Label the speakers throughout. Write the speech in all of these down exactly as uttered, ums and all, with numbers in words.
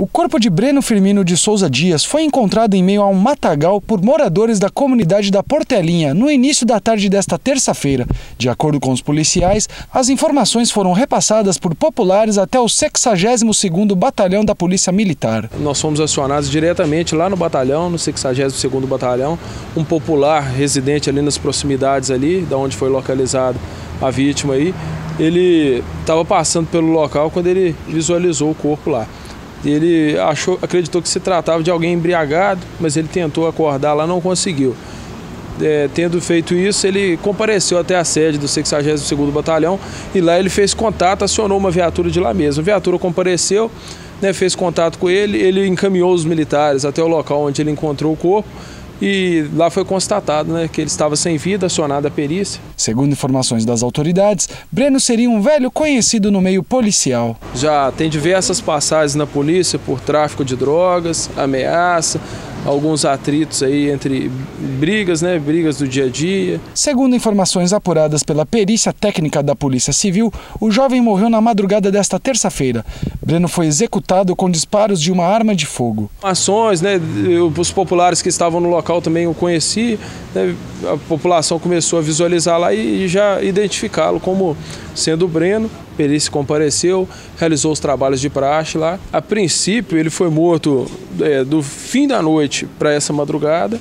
Speaker 1: O corpo de Breno Firmino de Souza Dias foi encontrado em meio a um matagal por moradores da comunidade da Portelinha no início da tarde desta terça-feira. De acordo com os policiais, as informações foram repassadas por populares até o sexagésimo segundo Batalhão da Polícia Militar.
Speaker 2: Nós fomos acionados diretamente lá no batalhão, no sexagésimo segundo Batalhão, um popular residente ali nas proximidades ali, da onde foi localizado a vítima aí. Ele estava passando pelo local quando ele visualizou o corpo lá. Ele achou, acreditou que se tratava de alguém embriagado, mas ele tentou acordar lá, não conseguiu. É, tendo feito isso, ele compareceu até a sede do sexagésimo segundo Batalhão e lá ele fez contato, acionou uma viatura de lá mesmo. A viatura compareceu, né, fez contato com ele, ele encaminhou os militares até o local onde ele encontrou o corpo. E lá foi constatado, né, que ele estava sem vida, acionada a perícia.
Speaker 1: Segundo informações das autoridades, Breno seria um velho conhecido no meio policial.
Speaker 2: Já tem diversas passagens na polícia por tráfico de drogas, ameaça, alguns atritos aí entre brigas, né, brigas do dia a dia.
Speaker 1: Segundo informações apuradas pela perícia técnica da Polícia Civil, o jovem morreu na madrugada desta terça-feira. Breno foi executado com disparos de uma arma de fogo.
Speaker 2: Ações, né, os populares que estavam no local também o conheci, né, a população começou a visualizar lá e já identificá-lo como sendo o Breno. A perícia compareceu, realizou os trabalhos de praxe lá. A princípio ele foi morto é, do fim da noite para essa madrugada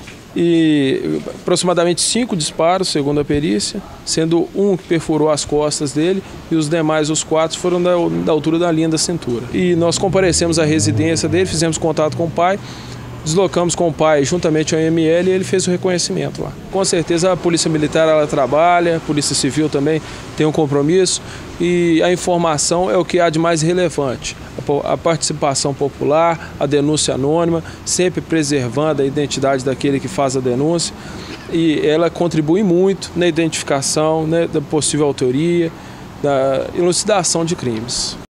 Speaker 2: e aproximadamente cinco disparos, segundo a perícia, sendo um que perfurou as costas dele e os demais, os quatro, foram da, da altura da linha da cintura. E nós comparecemos à residência dele, fizemos contato com o pai, deslocamos com o pai juntamente ao I M L e ele fez o reconhecimento lá. Com certeza a Polícia Militar ela trabalha, a Polícia Civil também tem um compromisso e a informação é o que há de mais relevante. A participação popular, a denúncia anônima, sempre preservando a identidade daquele que faz a denúncia e ela contribui muito na identificação, né, da possível autoria, da elucidação de crimes.